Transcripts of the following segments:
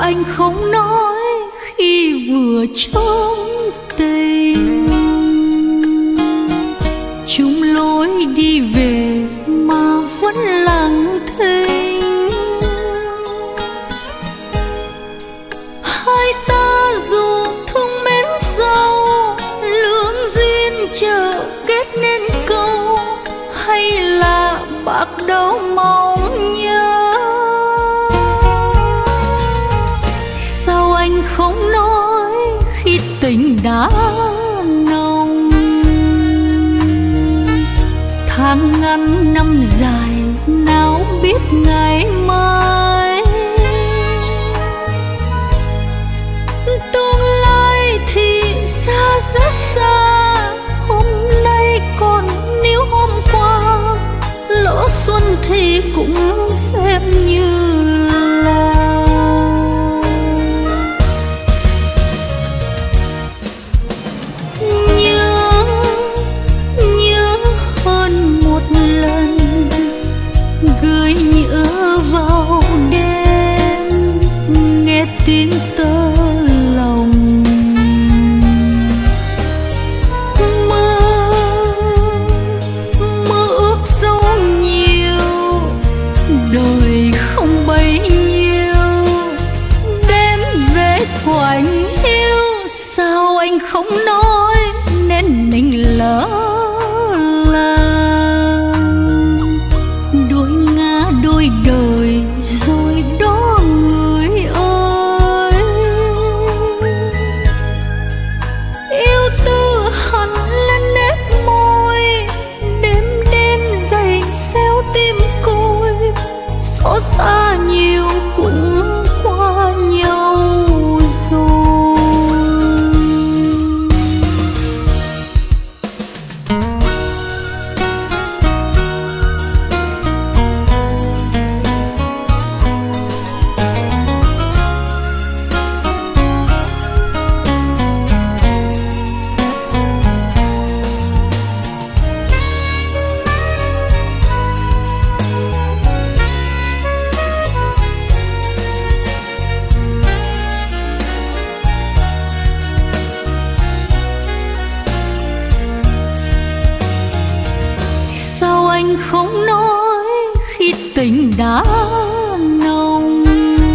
anh không nói khi vừa trông tình? Chung lối đi về mà vẫn lặng thinh. Hai ta dù thương mến sâu, lương duyên chờ kết nên câu, hay là bạc đầu mong nhớ? Sao anh không nói khi tình đã nồng? Tháng ngắn năm dài nào biết ngày mai, tương lai thì xa rất xa. Hôm nay còn níu hôm qua, lỡ xuân thì cũng xem như là nhớ hơn một lần, gửi nhớ vào đêm nghe tiếng tơ lòng. Mơ ước sâu nhiều, đời không bấy nhiêu, đêm về của anh hiu. Sao anh không nói nên mình lỡ làng, đôi ngã đôi đời rồi đó người ơi. Yêu tư hằn lên nét môi, đêm đen dày xéo tim côi, xót xa nhiều cũng qua nhau rồi. Anh không nói khi tình đã nồng.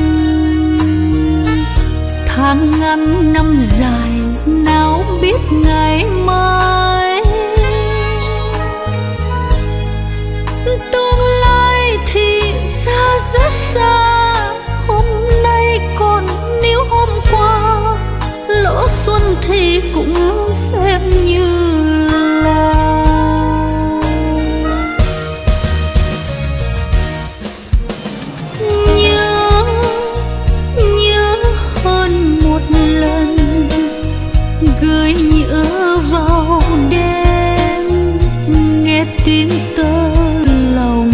Tháng ngắn năm dài nào biết ngày mai, tương lai thì xa rất xa. Hôm nay còn níu hôm qua, lỡ xuân thì cũng xem như là gửi nhớ vào đêm nghe tiếng tơ lòng.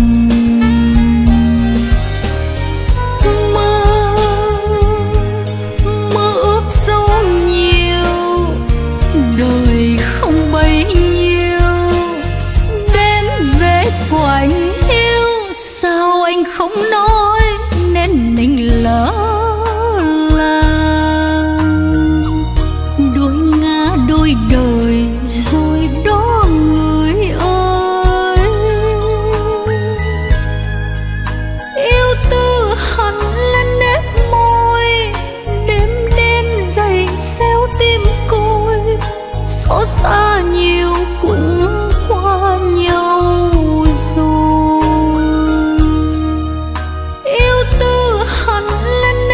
Mơ ước sâu nhiều, đời không bấy nhiêu, đêm về của anh hiu. Sao anh không nói nên mình lỡ đôi đời rồi đó người ơi. Yêu tư hằn lên nét môi, đêm đen dày xéo tim côi, xót xa nhiều cũng qua nhau rồi. Yêu tư hằn lên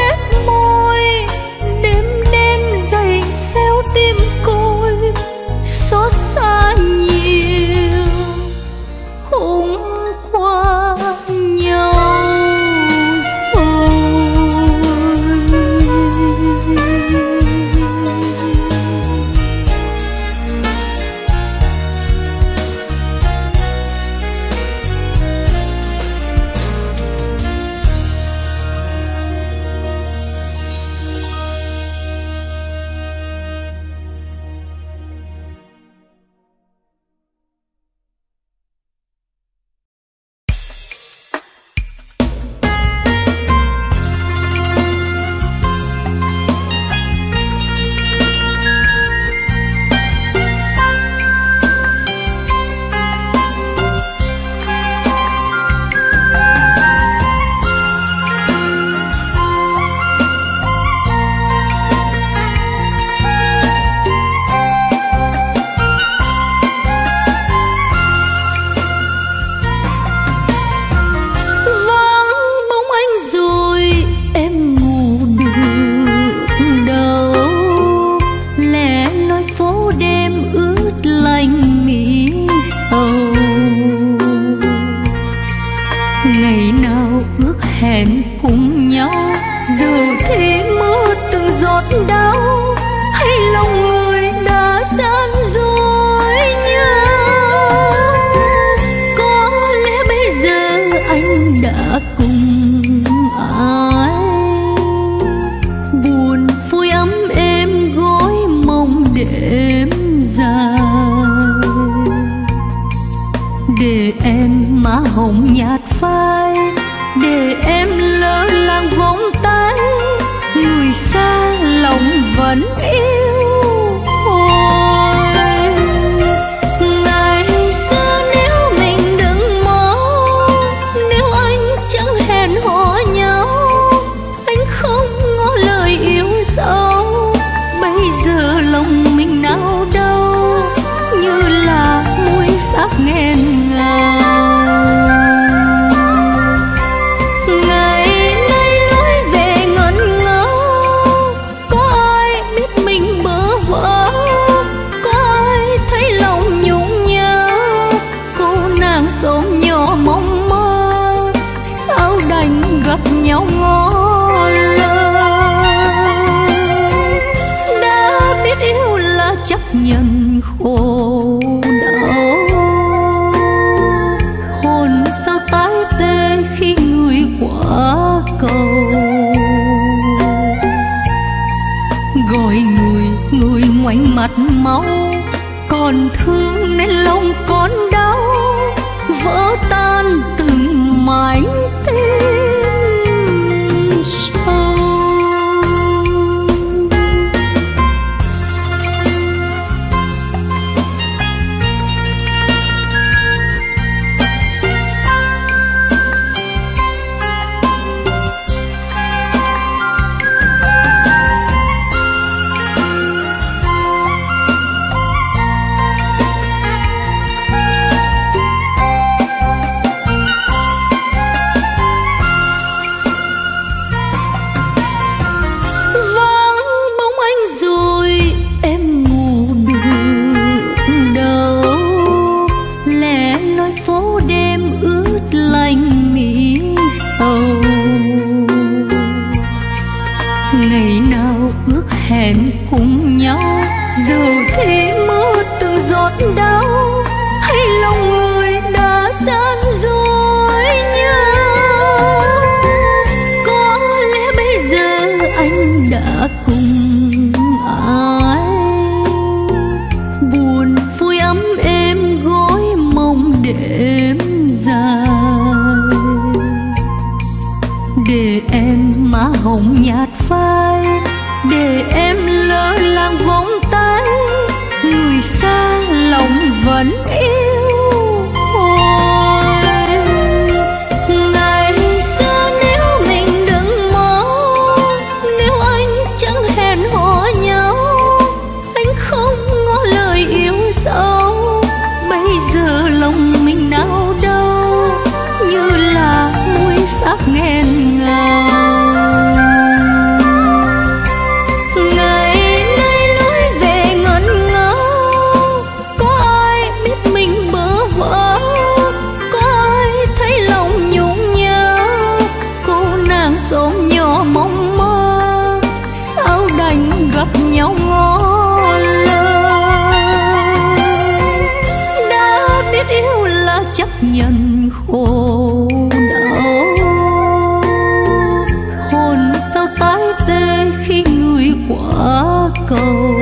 đã cùng ai. Buồn vui ấm êm gối mong đêm dài, để em má hồng nhạt phai, để em lỡ làng vòng tay. Người xa lòng vẫn yêu hoài. Ngày xưa nếu mình đừng mơ, nếu anh chẳng hẹn hò nhau, anh không ngỏ lời yêu dấu. Bây giờ lòng mình nào đâu, như là muối sắc nghẹn ngào. Ngày nay lối về ngẩn ngơ, có ai biết mình bơ vỡ, có ai thấy lòng nhung nhớ. Cô nàng xóm nhỏ mong mơ, sao đành gặp nhau ngó lơ. Đã biết yêu là chấp nhận khổ đau, hồn sao tái tê khi người qua cầu. Gọi người, người ngoảnh mặt máu, còn thương nên lòng con đau. Vỡ tan từng mảnh tim sâu. Ngày nào ước hẹn cùng nhau, giờ thì mưa từng giọt đau. Hay lòng người đã gian dối nhau. Có lẽ bây giờ anh đã cùng ai. Buồn vui ấm êm gối mong đêm dài, để em má hồng nhạt phai, để em lỡ làng vòng tay. Người xa lòng vẫn yêu hoài. Ngày xưa nếu mình đừng mơ, nếu anh chẳng hẹn hò nhau, anh không ngỏ lời yêu dấu. Bây giờ lòng mình nào đâu, như là muối sắc nghẹn ngào. Ngày nay lối về ngẩn ngơ, có ai biết mình bơ vỡ, có ai thấy lòng nhung nhớ. Cô nàng xóm nhỏ mong mơ, sao đành gặp nhau ngó lơ. Đã biết yêu là chấp nhận khổ đau, hồn sao tái tê khi người qua cầu.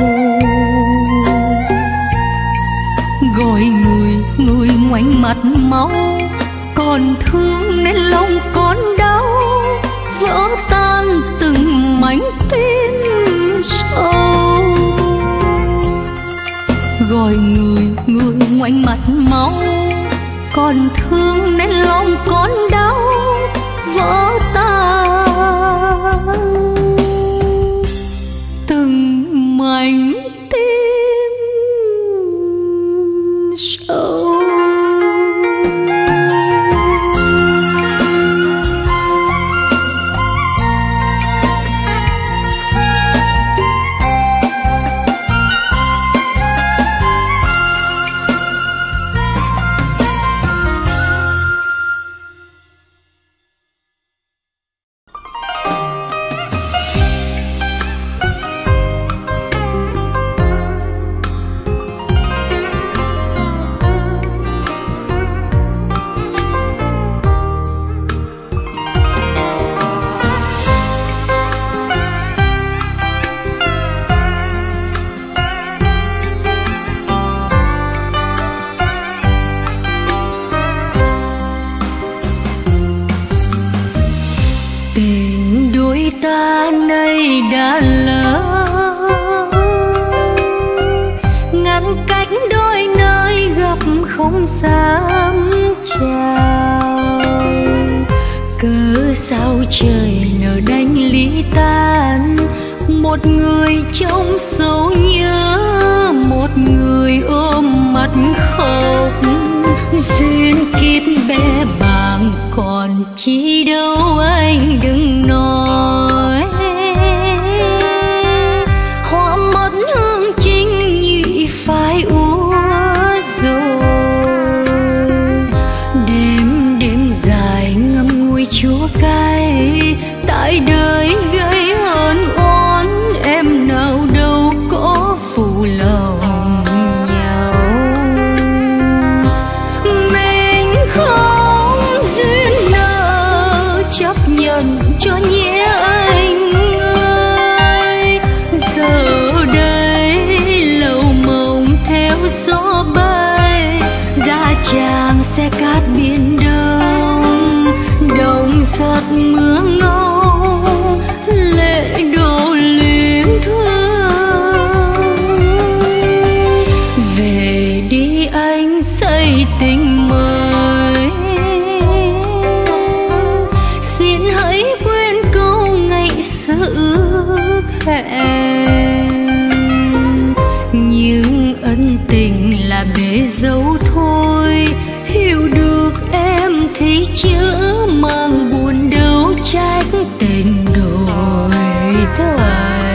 Gọi người, người ngoảnh mặt máu, còn thương nên lòng con đau. Vỡ tan từng mảnh tim sâu. Gọi người, người ngoảnh mặt máu, còn thương nên lòng con đau. Vỡ tan từng mảnh tim sâu. ta nay đã lỡ, ngăn cách đôi nơi gặp không dám chào. Cớ sao trời nỡ đánh ly tan, một người trong sâu nhớ, một người ôm mặt khóc. Duyên kiếp bé bàng còn chi đâu anh đừng nói, hoa mất hương trinh nhụy phai úa rồi. Đêm đêm dài ngâm ngùi chúa cay, tại đời gây hờn oán, em nào đâu có phụ lòng nhau. Mình không duyên nợ chấp nhận cho nhé anh ơi. Giờ đây lầu mộng theo gió bay, ra chàng xe cát biển đông, đồng giọt mưa ngâu lệ đổ luyến thương. Về đi anh xây tình mới, xin hãy quên câu ngày xưa ước hẹn. Nhưng ân tình là bể dâu thôi, hiểu được em thì chớ mang buồn đâu trách tình đổi thay.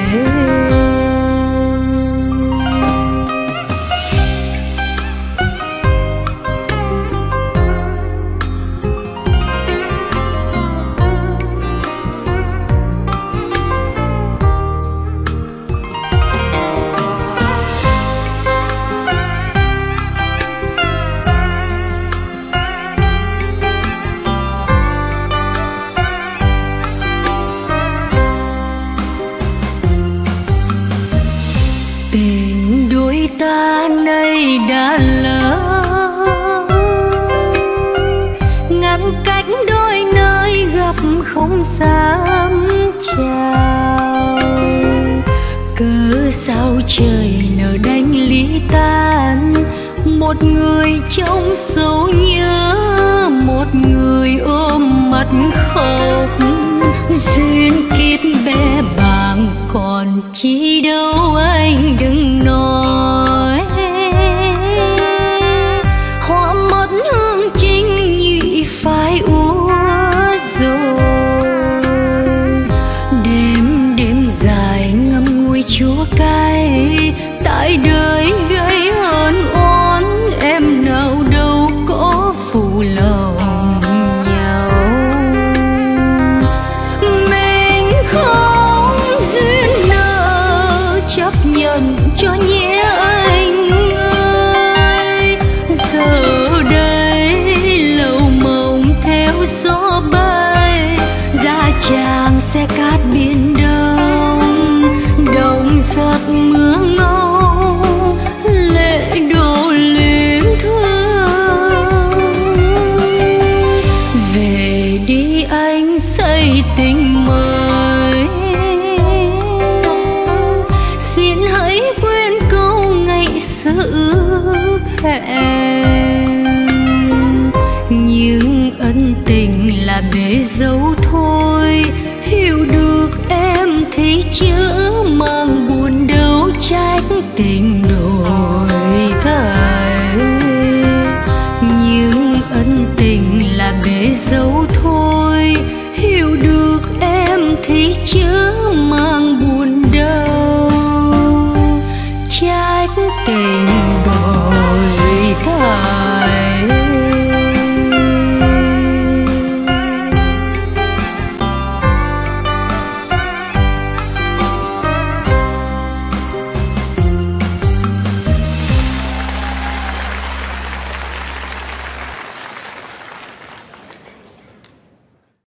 Tình đôi ta nay đã lỡ, ngăn cách đôi nơi gặp không dám chào. Cớ sao trời nỡ đánh ly tan, một người trong sâu nhớ, một người ôm mặt khóc. Duyên kiếp bé bàng còn chi đâu anh đừng nói, hoa mất hương trinh nhụy phai úa rồi. Đêm đêm dài ngâm ngùi chúa cay, tại đời gây hờn oán, em nào đâu có phụ lòng nhau. Mình không duyên nợ chấp nhận cho nhé anh ơi. Giờ đây lầu mộng theo gió bay, ra chàng xe cát biển đông, đồng giọt mưa ngâu lệ đổ luyến thương. Về đi anh xây tình mới, xin hãy quên câu ngày xưa ước hẹn. Nhưng ân tình là bể dâu thôi, hiểu được em thì chớ mang buồn đâu trách tình đổi thay. Nhưng ân tình là bể dâu thôi,